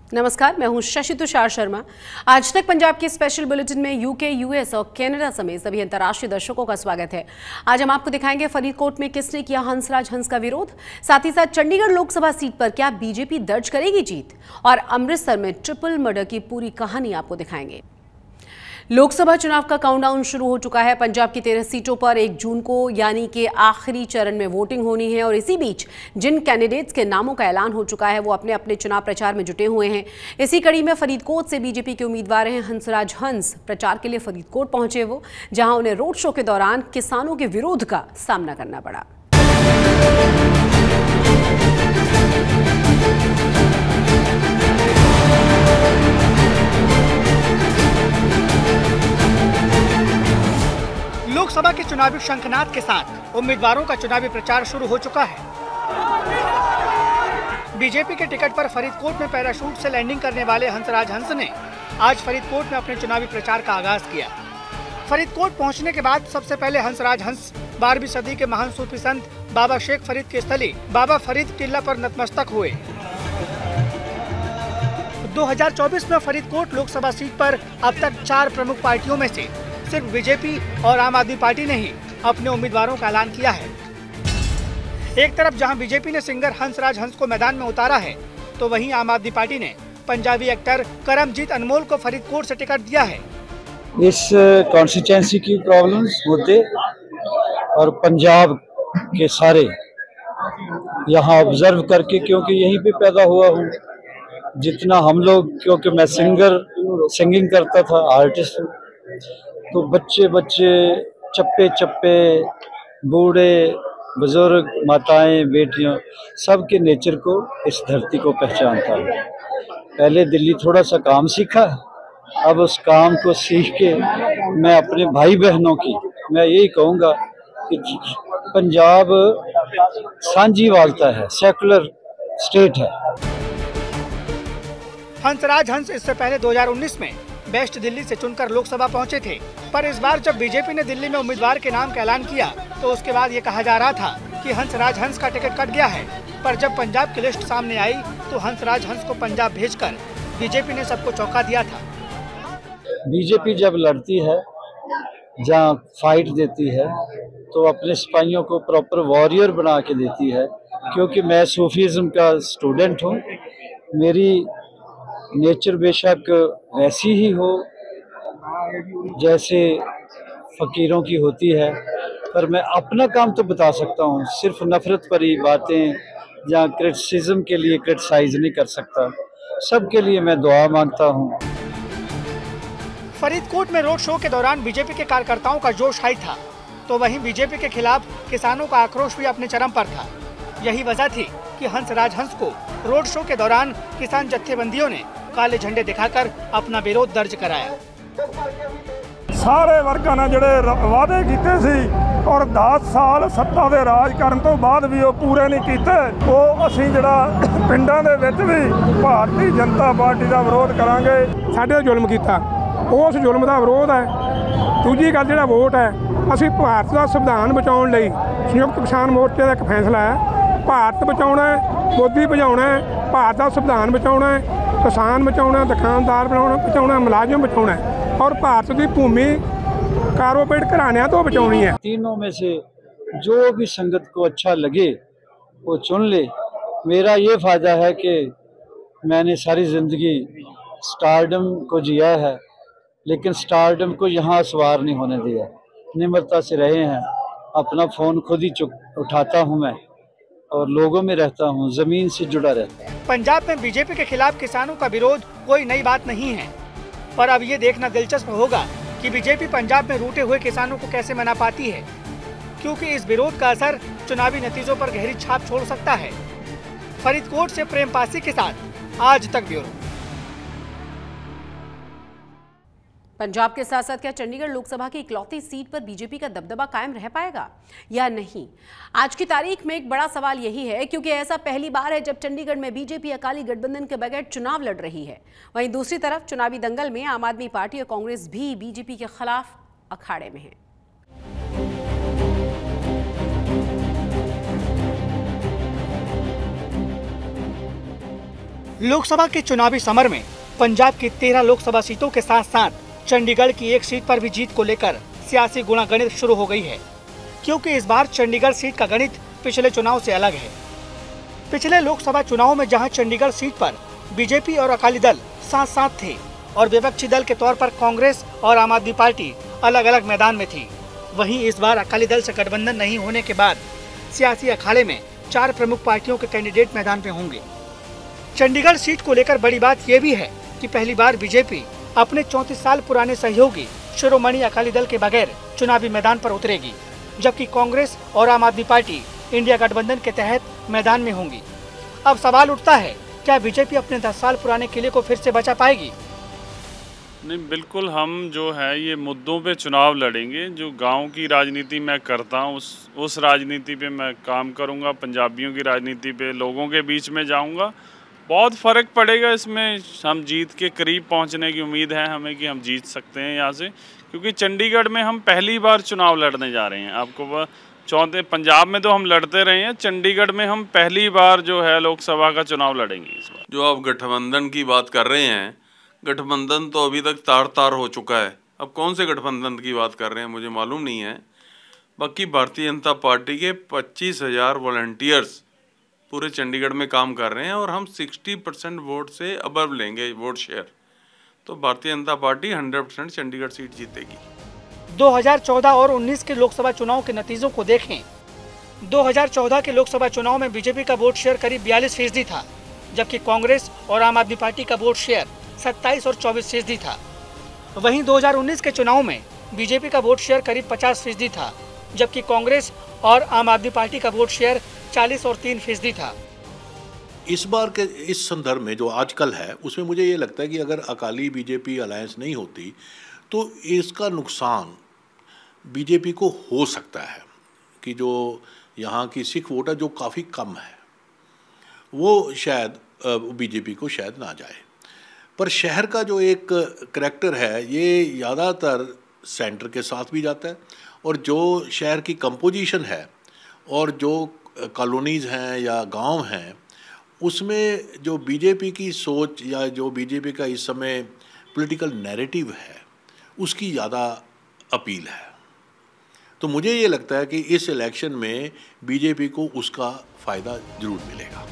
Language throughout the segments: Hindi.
नमस्कार, मैं हूं शशि तुषार शर्मा। आज तक पंजाब के स्पेशल बुलेटिन में यूके, यूएस और कनाडा समेत सभी अंतर्राष्ट्रीय दर्शकों का स्वागत है। आज हम आपको दिखाएंगे फरीदकोट में किसने किया हंसराज हंस का विरोध, साथ ही साथ चंडीगढ़ लोकसभा सीट पर क्या बीजेपी दर्ज करेगी जीत, और अमृतसर में ट्रिपल मर्डर की पूरी कहानी आपको दिखाएंगे। लोकसभा चुनाव का काउंटडाउन शुरू हो चुका है। पंजाब की 13 सीटों पर 1 जून को यानी कि आखिरी चरण में वोटिंग होनी है, और इसी बीच जिन कैंडिडेट्स के नामों का ऐलान हो चुका है वो अपने अपने चुनाव प्रचार में जुटे हुए हैं। इसी कड़ी में फरीदकोट से बीजेपी के उम्मीदवार हैं हंसराज हंस। प्रचार के लिए फरीदकोट पहुंचे वो, जहां उन्हें रोड शो के दौरान किसानों के विरोध का सामना करना पड़ा। लोकसभा के चुनावी शंखनाद के साथ उम्मीदवारों का चुनावी प्रचार शुरू हो चुका है। बीजेपी के टिकट पर फरीदकोट में पैराशूट से लैंडिंग करने वाले हंसराज हंस ने आज फरीदकोट में अपने चुनावी प्रचार का आगाज किया। फरीदकोट पहुंचने के बाद सबसे पहले हंसराज हंस 12वीं सदी के महान सूफी संत बाबा शेख फरीद की स्थली बाबा फरीद टिल्ला पर नतमस्तक हुए। 2024 में फरीदकोट लोकसभा सीट पर अब तक 4 प्रमुख पार्टियों में से सिर्फ बीजेपी और आम आदमी पार्टी ने ही अपने उम्मीदवारों का ऐलान किया है। एक तरफ जहां बीजेपी ने सिंगर हंसराज हंस को मैदान में उतारा है, तो वहीं आम आदमी पार्टी ने पंजाबी एक्टर करमजीत अनमोल को फरीदकोट से टिकट दिया है। इस कॉन्स्टिट्यूंसी की प्रॉब्लम्स मुद्दे और पंजाब के सारे यहाँ ऑब्जर्व करके, क्योंकि यहीं पे पैदा हुआ हूँ, जितना हम लोग, क्योंकि मैं सिंगिंग करता था, आर्टिस्ट, तो बच्चे चप्पे चप्पे, बूढ़े बुजुर्ग, माताएं, बेटियां, सबके नेचर को, इस धरती को पहचानता है। पहले दिल्ली थोड़ा सा काम सीखा, अब उस काम को सीख के मैं अपने भाई बहनों की, मैं यही कहूँगा कि पंजाब सांझीवालता है, सेकुलर स्टेट है। हंसराज हंस इससे पहले 2019 में वेस्ट दिल्ली से चुनकर लोकसभा पहुंचे थे, पर इस बार जब बीजेपी ने दिल्ली में उम्मीदवार के नाम का ऐलान किया तो उसके बाद ये कहा जा रहा था कि हंसराज हंस का टिकट कट गया है। पर जब पंजाब की लिस्ट सामने आई तो हंसराज हंस को पंजाब भेजकर बीजेपी ने सबको चौंका दिया था। बीजेपी जब लड़ती है, जहाँ फाइट देती है, तो अपने सिपाहियों को प्रॉपर वॉरियर बना के देती है। क्योंकि मैं सूफीज़म का स्टूडेंट हूँ, मेरी नेचर बेशक वैसी ही हो जैसे फकीरों की होती है, पर मैं अपना काम तो बता सकता हूँ। सिर्फ नफरत भरी बातें या क्रिटिसिज्म के लिए क्रिटिसाइज नहीं कर सकता। सबके लिए मैं दुआ मांगता हूँ। फरीदकोट में रोड शो के दौरान बीजेपी के कार्यकर्ताओं का जोश हाई था, तो वहीं बीजेपी के खिलाफ किसानों का आक्रोश भी अपने चरम पर था। यही वजह थी कि हंसराज हंस को रोड शो के दौरान किसान जत्थेबंदियों ने काले झंडे दिखाकर अपना विरोध दर्ज कराया। सारे वर्गां ने जिहड़े वादे कीते सी और 10 साल सत्ता दे राज करन तो बाद भी वो पूरे नहीं कीते, वो असीं जिहड़ा पिंडां दे विच भी भारतीय जनता पार्टी दा विरोध करांगे। साडे जुल्म कीता, उस जुल्म दा विरोध है। दूजी गल जिहड़ा वोट है, असीं भारत दा संविधान बचाउण लई संयुक्त किसान मोर्चे दा एक फैसला है, भारत बचाउणा है, मोदी भजाउणा है, भारत दा संविधान बचाउणा है, किसान बचाउणा, दुकानदार बचाउणा, मुलाजम बचाउणा और भारत की भूमि कारपोरेट घराणियां तो बचाउणी है। तीनों में से जो भी संगत को अच्छा लगे वो चुन ले। मेरा ये फायदा है कि मैंने सारी जिंदगी स्टारडम को जिया है, लेकिन स्टारडम को यहाँ सवार नहीं होने दिया। निम्रता से रहे हैं। अपना फ़ोन खुद ही उठाता हूँ मैं, और लोगों में रहता हूँ, जमीन से जुड़ा रहता है। पंजाब में बीजेपी के खिलाफ किसानों का विरोध कोई नई बात नहीं है, पर अब ये देखना दिलचस्प होगा कि बीजेपी पंजाब में रूठे हुए किसानों को कैसे मना पाती है, क्योंकि इस विरोध का असर चुनावी नतीजों पर गहरी छाप छोड़ सकता है। फरीदकोट से प्रेम पासी के साथ आज तक ब्यूरो। पंजाब के साथ साथ क्या चंडीगढ़ लोकसभा की इकलौती सीट पर बीजेपी का दबदबा कायम रह पाएगा या नहीं? आज की तारीख में एक बड़ा सवाल यही है, क्योंकि ऐसा पहली बार है जब चंडीगढ़ में बीजेपी अकाली गठबंधन के बगैर चुनाव लड़ रही है। वहीं दूसरी तरफ चुनावी दंगल में आम आदमी पार्टी और कांग्रेस भी बीजेपी के खिलाफ अखाड़े में है। लोकसभा के चुनावी समर में पंजाब की 13 लोकसभा सीटों के साथ साथ चंडीगढ़ की एक सीट पर भी जीत को लेकर सियासी गुणागणित शुरू हो गई है, क्योंकि इस बार चंडीगढ़ सीट का गणित पिछले चुनाव से अलग है। पिछले लोकसभा चुनाव में जहां चंडीगढ़ सीट पर बीजेपी और अकाली दल साथ साथ थे और विपक्षी दल के तौर पर कांग्रेस और आम आदमी पार्टी अलग अलग मैदान में थी, वहीं इस बार अकाली दल से गठबंधन नहीं होने के बाद सियासी अखाड़े में 4 प्रमुख पार्टियों के कैंडिडेट मैदान में होंगे। चंडीगढ़ सीट को लेकर बड़ी बात यह भी है कि पहली बार बीजेपी अपने 34 साल पुराने सहयोगी शिरोमणि अकाली दल के बगैर चुनावी मैदान पर उतरेगी, जबकि कांग्रेस और आम आदमी पार्टी इंडिया गठबंधन के तहत मैदान में होंगी। अब सवाल उठता है, क्या बीजेपी अपने 10 साल पुराने किले को फिर से बचा पाएगी? नहीं, बिल्कुल हम जो है ये मुद्दों पे चुनाव लड़ेंगे। जो गांव की राजनीति मैं करता हूँ उस राजनीति पे मैं काम करूँगा। पंजाबियों की राजनीति पे लोगों के बीच में जाऊँगा। बहुत फ़र्क पड़ेगा इसमें। हम जीत के करीब पहुँचने की उम्मीद है हमें कि हम जीत सकते हैं यहाँ से, क्योंकि चंडीगढ़ में हम पहली बार चुनाव लड़ने जा रहे हैं। आपको चौथे पंजाब में तो हम लड़ते रहे हैं, चंडीगढ़ में हम पहली बार जो है लोकसभा का चुनाव लड़ेंगे इस बार। जो आप गठबंधन की बात कर रहे हैं, गठबंधन तो अभी तक तार हो चुका है। अब कौन से गठबंधन की बात कर रहे हैं मुझे मालूम नहीं है। बाकी भारतीय जनता पार्टी के 25,000 वॉलंटियर्स पूरे चंडीगढ़ में काम कर रहे हैं और हम 60% वोट से अबव लेंगे वोट शेयर, तो भारतीय जनता पार्टी 100% चंडीगढ़ सीट जीतेगी। 2014 और 19 के लोकसभा चुनाव के नतीजों को देखें। 2014 के लोकसभा चुनाव में बीजेपी का वोट शेयर करीब 42% था, जबकि कांग्रेस और आम आदमी पार्टी का वोट शेयर 27 और 24% था। वहीं 2019 के चुनाव में बीजेपी का वोट शेयर करीब 50% था, जबकि कांग्रेस और आम आदमी पार्टी का वोट शेयर 40 और 3% था। इस बार के इस संदर्भ में जो आजकल है उसमें मुझे ये लगता है कि अगर अकाली बीजेपी अलायंस नहीं होती तो इसका नुकसान बीजेपी को हो सकता है कि जो यहाँ की सिख वोट है जो काफ़ी कम है वो शायद बीजेपी को शायद ना जाए। पर शहर का जो एक करैक्टर है ये ज़्यादातर सेंटर के साथ भी जाता है, और जो शहर की कंपोजिशन है और जो कॉलोनीज़ हैं या गांव हैं उसमें जो बीजेपी की सोच या जो बीजेपी का इस समय पॉलिटिकल नैरेटिव है उसकी ज़्यादा अपील है। तो मुझे ये लगता है कि इस इलेक्शन में बीजेपी को उसका फ़ायदा ज़रूर मिलेगा।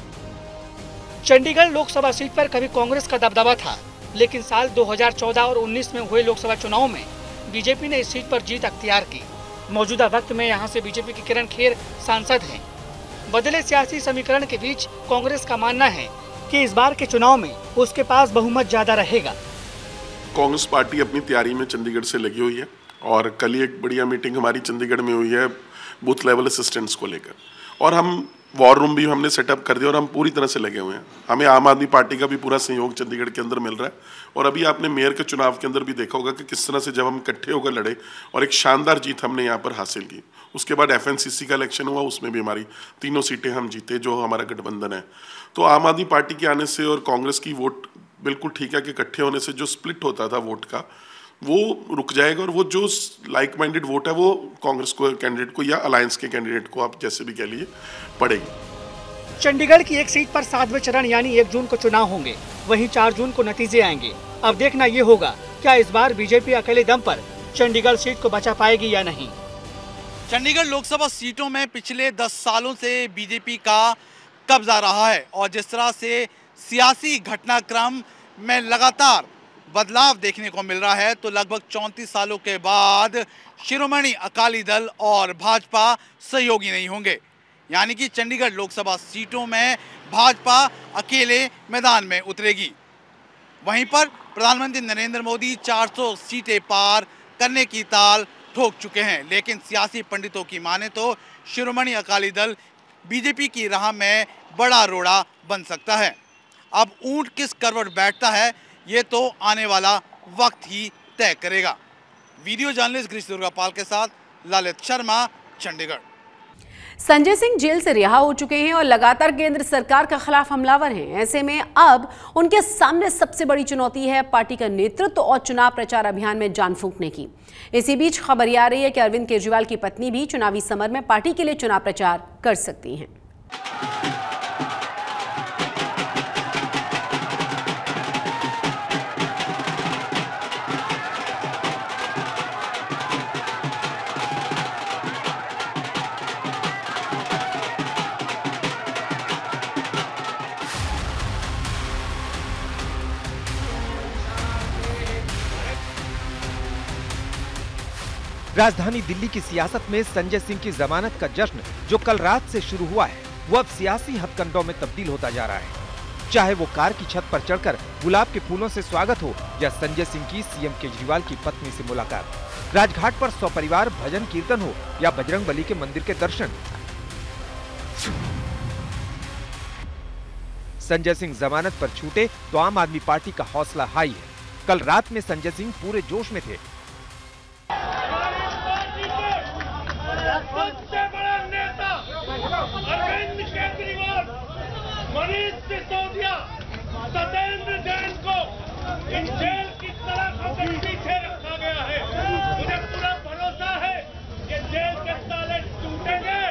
चंडीगढ़ लोकसभा सीट पर कभी कांग्रेस का दबदबा था, लेकिन साल 2014 और 19 में हुए लोकसभा चुनाव में बीजेपी ने इस सीट पर जीत अख्तियार की। मौजूदा वक्त में यहां से बीजेपी की किरण खेर सांसद हैं। बदले सियासी समीकरण के बीच कांग्रेस का मानना है कि इस बार के चुनाव में उसके पास बहुमत ज्यादा रहेगा। कांग्रेस पार्टी अपनी तैयारी में चंडीगढ़ से लगी हुई है और कल ही एक बढ़िया मीटिंग हमारी चंडीगढ़ में हुई है बूथ लेवल असिस्टेंट्स को लेकर, और हम वॉर रूम भी हमने सेटअप कर दिया और हम पूरी तरह से लगे हुए हैं। हमें आम आदमी पार्टी का भी पूरा सहयोग चंडीगढ़ के अंदर मिल रहा है, और अभी आपने मेयर के चुनाव के अंदर भी देखा होगा कि किस तरह से जब हम इकट्ठे होकर लड़े और एक शानदार जीत हमने यहाँ पर हासिल की। उसके बाद FNCC का इलेक्शन हुआ, उसमें भी हमारी 3 सीटें हम जीते जो हमारा गठबंधन है। तो आम आदमी पार्टी के आने से और कांग्रेस की वोट बिल्कुल ठीक है कि इकट्ठे होने से जो स्प्लिट होता था वोट का वो रुक जाएगा, और वो जो लाइक माइंडेड वोट है वो कांग्रेस को कैंडिडेट को या अलायंस के कैंडिडेट को आप जैसे भी कह लीजिए पड़ेगी। चंडीगढ़ की एक सीट पर 7वें चरण यानी 1 जून को चुनाव होंगे, वहीं 4 जून को नतीजे आएंगे। अब देखना ये होगा क्या इस बार बीजेपी अकेले दम पर चंडीगढ़ सीट को बचा पाएगी या नहीं। चंडीगढ़ लोकसभा सीटों में पिछले 10 सालों से बीजेपी का कब्जा रहा है, और जिस तरह से सियासी घटनाक्रम में लगातार बदलाव देखने को मिल रहा है, तो लगभग 34 सालों के बाद शिरोमणि अकाली दल और भाजपा सहयोगी नहीं होंगे। यानी कि चंडीगढ़ लोकसभा सीटों में भाजपा अकेले मैदान में उतरेगी। वहीं पर प्रधानमंत्री नरेंद्र मोदी 400 सीटें पार करने की ताल ठोक चुके हैं, लेकिन सियासी पंडितों की माने तो शिरोमणि अकाली दल बीजेपी की राह में बड़ा रोड़ा बन सकता है। अब ऊंट किस करवट बैठता है ये तो आने वाला वक्त ही तय करेगा। वीडियो जर्नलिस्ट गिरीश दुर्गापाल के साथ ललित शर्मा, चंडीगढ़। संजय सिंह जेल से रिहा हो चुके हैं और लगातार केंद्र सरकार के खिलाफ हमलावर हैं। ऐसे में अब उनके सामने सबसे बड़ी चुनौती है पार्टी का नेतृत्व और चुनाव प्रचार अभियान में जान फूंकने की। इसी बीच खबर यह आ रही है कि अरविंद केजरीवाल की पत्नी भी चुनावी समर में पार्टी के लिए चुनाव प्रचार कर सकती हैं। राजधानी दिल्ली की सियासत में संजय सिंह की जमानत का जश्न जो कल रात से शुरू हुआ है, वो अब सियासी हथकंडों में तब्दील होता जा रहा है। चाहे वो कार की छत पर चढ़कर गुलाब के फूलों से स्वागत हो या संजय सिंह की सीएम केजरीवाल की पत्नी से मुलाकात, राजघाट पर सपरिवार भजन कीर्तन हो या बजरंगबली के मंदिर के दर्शन, संजय सिंह जमानत पर छूटे तो आम आदमी पार्टी का हौसला हाई है। कल रात में संजय सिंह पूरे जोश में थे। सबसे बड़ा नेता अरविंद केजरीवाल, मनीष सिसोदिया, सत्येंद्र जैन को इन जेल की सलाखों के पीछे रखा गया है। मुझे पूरा भरोसा है कि जेल के ताले टूटेंगे।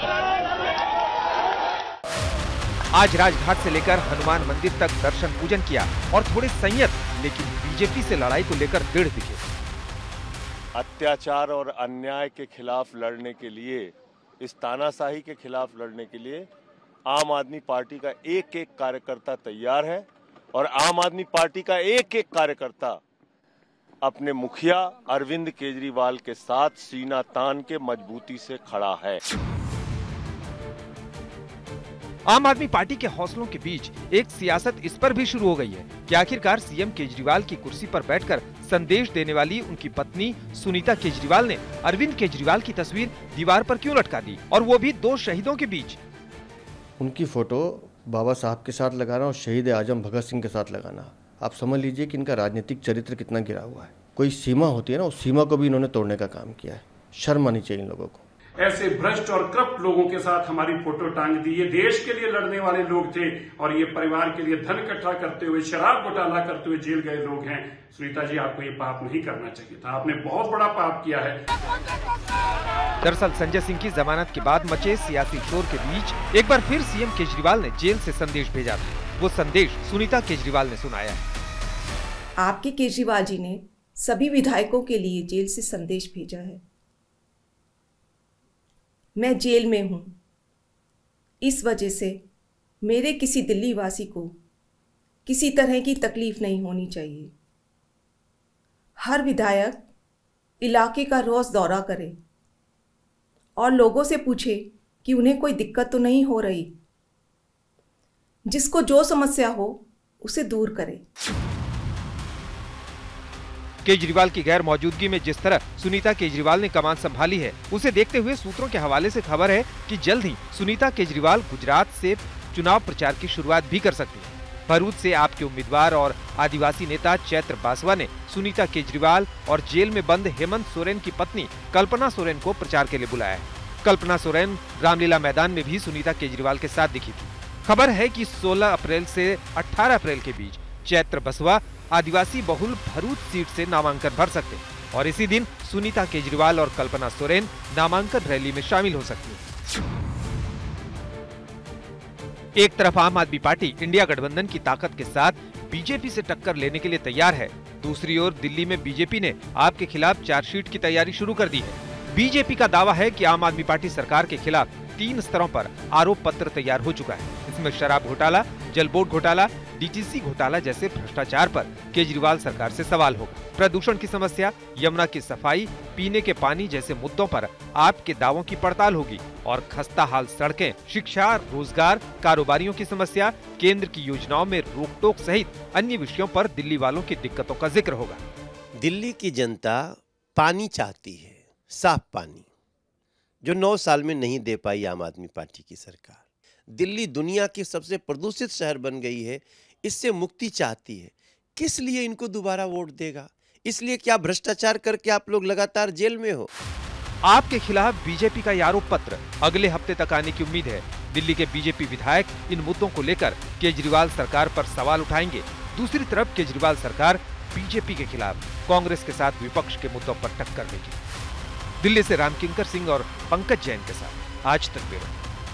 आज राजघाट से लेकर हनुमान मंदिर तक दर्शन पूजन किया और थोड़े संयत लेकिन बीजेपी से लड़ाई को लेकर दृढ़ दिखे। अत्याचार और अन्याय के खिलाफ लड़ने के लिए, इस तानाशाही के खिलाफ लड़ने के लिए आम आदमी पार्टी का एक एक कार्यकर्ता तैयार है और आम आदमी पार्टी का एक एक कार्यकर्ता अपने मुखिया अरविंद केजरीवाल के साथ सीना तान के मजबूती से खड़ा है। आम आदमी पार्टी के हौसलों के बीच एक सियासत इस पर भी शुरू हो गई है कि आखिरकार सीएम केजरीवाल की कुर्सी पर बैठकर संदेश देने वाली उनकी पत्नी सुनीता केजरीवाल ने अरविंद केजरीवाल की तस्वीर दीवार पर क्यों लटका दी, और वो भी दो शहीदों के बीच। उनकी फोटो बाबा साहब के साथ लगाना और शहीद आजम भगत सिंह के साथ लगाना, आप समझ लीजिए कि इनका राजनीतिक चरित्र कितना गिरा हुआ है। कोई सीमा होती है ना, उस सीमा को भी इन्होंने तोड़ने का काम किया है। शर्म आनी चाहिए इन लोगों को। ऐसे भ्रष्ट और करप्ट लोगों के साथ हमारी फोटो टांग दी। ये देश के लिए लड़ने वाले लोग थे और ये परिवार के लिए धन इकट्ठा करते हुए शराब घोटाला करते हुए जेल गए लोग हैं। सुनीता जी, आपको ये पाप नहीं करना चाहिए था, आपने बहुत बड़ा पाप किया है। दरअसल संजय सिंह की जमानत के बाद मचे सियासी शोर के बीच एक बार फिर सीएम केजरीवाल ने जेल से संदेश भेजा था। वो संदेश सुनीता केजरीवाल ने सुनाया है। आपके केजरीवाल जी ने सभी विधायकों के लिए जेल से संदेश भेजा है। मैं जेल में हूं, इस वजह से मेरे किसी दिल्ली वासी को किसी तरह की तकलीफ नहीं होनी चाहिए। हर विधायक इलाके का रोज दौरा करे और लोगों से पूछे कि उन्हें कोई दिक्कत तो नहीं हो रही। जिसको जो समस्या हो उसे दूर करे। केजरीवाल की गैर मौजूदगी में जिस तरह सुनीता केजरीवाल ने कमान संभाली है, उसे देखते हुए सूत्रों के हवाले से खबर है कि जल्द ही सुनीता केजरीवाल गुजरात से चुनाव प्रचार की शुरुआत भी कर सकती है। भरूच से आपके उम्मीदवार और आदिवासी नेता चैत्र बासवा ने सुनीता केजरीवाल और जेल में बंद हेमंत सोरेन की पत्नी कल्पना सोरेन को प्रचार के लिए बुलाया है। कल्पना सोरेन रामलीला मैदान में भी सुनीता केजरीवाल के साथ दिखी थी। खबर है कि 16 अप्रैल से 18 अप्रैल के बीच चैत्र बसवा आदिवासी बहुल भरूच सीट से नामांकन भर सकते हैं और इसी दिन सुनीता केजरीवाल और कल्पना सोरेन नामांकन रैली में शामिल हो सकती है। एक तरफ आम आदमी पार्टी इंडिया गठबंधन की ताकत के साथ बीजेपी से टक्कर लेने के लिए तैयार है, दूसरी ओर दिल्ली में बीजेपी ने आपके खिलाफ चार्जशीट की तैयारी शुरू कर दी है। बीजेपी का दावा है कि आम आदमी पार्टी सरकार के खिलाफ 3 स्तरों पर आरोप पत्र तैयार हो चुका है। इसमें शराब घोटाला, जल बोर्ड घोटाला, डीटीसी घोटाला जैसे भ्रष्टाचार पर केजरीवाल सरकार से सवाल होगा। प्रदूषण की समस्या, यमुना की सफाई, पीने के पानी जैसे मुद्दों पर आपके दावों की पड़ताल होगी और खस्ता हाल सड़कें, शिक्षा, रोजगार, कारोबारियों की समस्या, केंद्र की योजनाओं में रोक टोक सहित अन्य विषयों पर दिल्ली वालों की दिक्कतों का जिक्र होगा। दिल्ली की जनता पानी चाहती है, साफ पानी, जो 9 साल में नहीं दे पाई आम आदमी पार्टी की सरकार। दिल्ली दुनिया की सबसे प्रदूषित शहर बन गई है, इससे मुक्ति चाहती है। किस लिए इनको दोबारा वोट देगा? इसलिए क्या भ्रष्टाचार करके आप लोग लगातार जेल में हो? आपके खिलाफ बीजेपी का आरोप पत्र अगले हफ्ते तक आने की उम्मीद है। दिल्ली के बीजेपी विधायक इन मुद्दों को लेकर केजरीवाल सरकार पर सवाल उठाएंगे। दूसरी तरफ केजरीवाल सरकार बीजेपी के खिलाफ कांग्रेस के साथ विपक्ष के मुद्दों पर टक्कर देगी। दिल्ली से रामकिंकर सिंह और पंकज जैन के साथ आज तक ब्यूरो।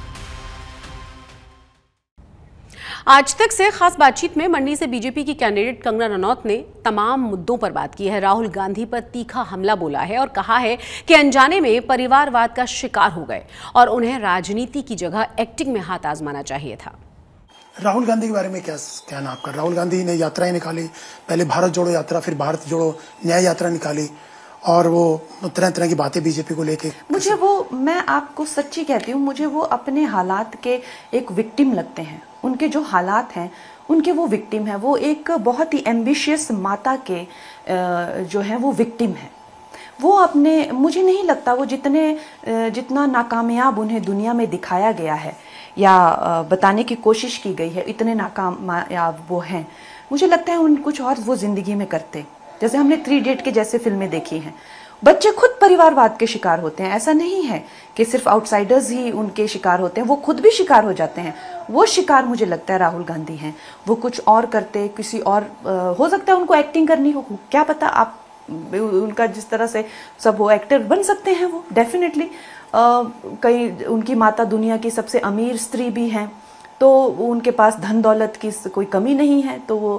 आज तक से खास बातचीत में मंडी से बीजेपी की कैंडिडेट कंगना रनौत ने तमाम मुद्दों पर बात की है। राहुल गांधी पर तीखा हमला बोला है और कहा है कि अनजाने में परिवारवाद का शिकार हो गए और उन्हें राजनीति की जगह एक्टिंग में हाथ आजमाना चाहिए था। राहुल गांधी के बारे में क्या कहना आपका? राहुल गांधी ने यात्राएं निकाली, पहले भारत जोड़ो यात्रा, फिर भारत जोड़ो न्याय यात्रा निकाली और वो तरह तरह की बातें बीजेपी को लेके। मुझे वो, मैं आपको सच्ची कहती हूँ, मुझे वो अपने हालात के एक विक्टिम लगते हैं। उनके जो हालात हैं उनके वो विक्टिम है। वो एक बहुत ही एम्बिशियस माता के जो है वो विक्टिम है। वो अपने, मुझे नहीं लगता वो जितना नाकामयाब उन्हें दुनिया में दिखाया गया है या बताने की कोशिश की गई है, इतने नाकामयाब वो हैं। मुझे लगता है उन कुछ और वो जिंदगी में करते। जैसे हमने 3 इडियट के जैसे फिल्में देखी हैं। बच्चे खुद परिवारवाद के शिकार होते हैं। ऐसा नहीं है कि सिर्फ आउटसाइडर्स ही उनके शिकार होते हैं, वो खुद भी शिकार हो जाते हैं। वो शिकार मुझे लगता है राहुल गांधी हैं। वो कुछ और करते, किसी और हो सकता है उनको एक्टिंग करनी हो, क्या पता, आप उनका जिस तरह से सब वो एक्टर बन सकते हैं वो डेफिनेटली। कई उनकी माता दुनिया की सबसे अमीर स्त्री भी हैं, तो उनके पास धन दौलत की कोई कमी नहीं है।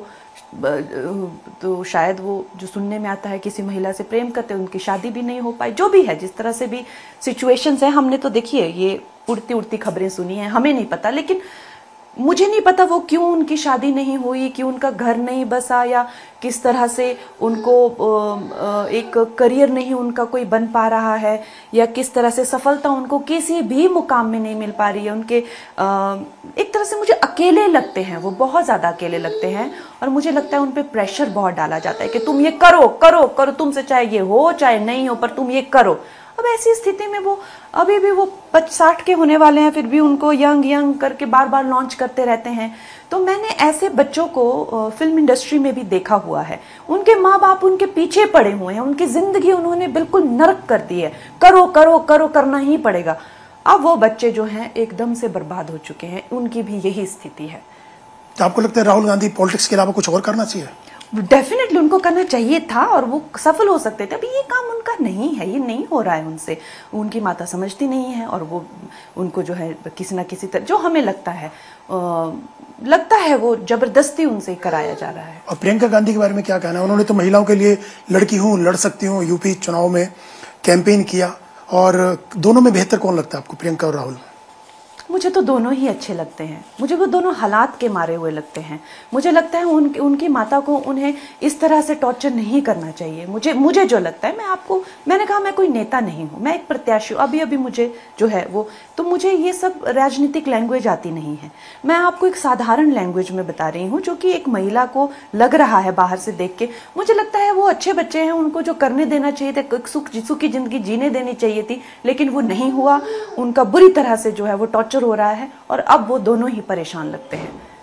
तो शायद वो जो सुनने में आता है किसी महिला से प्रेम करते, उनकी शादी भी नहीं हो पाई। जो भी है, जिस तरह से भी सिचुएशंस है, हमने तो देखिए ये उड़ती उड़ती खबरें सुनी हैं, हमें नहीं पता। लेकिन मुझे नहीं पता वो क्यों उनकी शादी नहीं हुई, क्यों उनका घर नहीं बसा, या किस तरह से उनको एक करियर नहीं उनका कोई बन पा रहा है, या किस तरह से सफलता उनको किसी भी मुकाम में नहीं मिल पा रही है। उनके एक तरह से मुझे अकेले लगते हैं, वो बहुत ज़्यादा अकेले लगते हैं। और मुझे लगता है उन पे प्रेशर बहुत डाला जाता है कि तुम ये करो करो करो, तुमसे चाहे ये हो चाहे नहीं हो, पर तुम ये करो। अब ऐसी स्थिति में वो अभी भी वो 60 के होने वाले हैं, फिर भी उनको यंग करके बार बार लॉन्च करते रहते हैं। तो मैंने ऐसे बच्चों को फिल्म इंडस्ट्री में भी देखा हुआ है। उनके माँ बाप उनके पीछे पड़े हुए हैं, उनकी जिंदगी उन्होंने बिल्कुल नरक कर दी है। करो करो करो, करना ही पड़ेगा। अब वो बच्चे जो हैं एकदम से बर्बाद हो चुके हैं, उनकी भी यही स्थिति है। तो आपको लगता है राहुल गांधी पॉलिटिक्स के अलावा कुछ और करना चाहिए? डेफिनेटली उनको करना चाहिए था और वो सफल हो सकते थे। अभी ये काम उनका नहीं है, ये नहीं हो रहा है उनसे। उनकी माता समझती नहीं है और वो उनको जो है किसी ना किसी तरह, जो हमें लगता है वो जबरदस्ती उनसे कराया जा रहा है। और प्रियंका गांधी के बारे में क्या कहना है? उन्होंने तो महिलाओं के लिए लड़की हूँ, लड़ सकती हूँ, यूपी चुनाव में कैंपेन किया। और दोनों में बेहतर कौन लगता है आपको, प्रियंका और राहुल? मुझे तो दोनों ही अच्छे लगते हैं। मुझे वो दोनों हालात के मारे हुए लगते हैं। मुझे लगता है उनकी माता को उन्हें इस तरह से टॉर्चर नहीं करना चाहिए। मुझे जो लगता है, मैंने कहा मैं कोई नेता नहीं हूँ, मैं एक प्रत्याशी हूँ। अभी मुझे जो है वो, तो मुझे ये सब राजनीतिक लैंग्वेज आती नहीं है। मैं आपको एक साधारण लैंग्वेज में बता रही हूँ, जो कि एक महिला को लग रहा है बाहर से देख के। मुझे लगता है वो अच्छे बच्चे हैं, उनको जो करने देना चाहिए था, सुखी जिंदगी जीने देनी चाहिए थी, लेकिन वो नहीं हुआ। उनका बुरी तरह से जो है वो टॉर्चर हो रहा है और अब वो दोनों ही परेशान लगते हैं।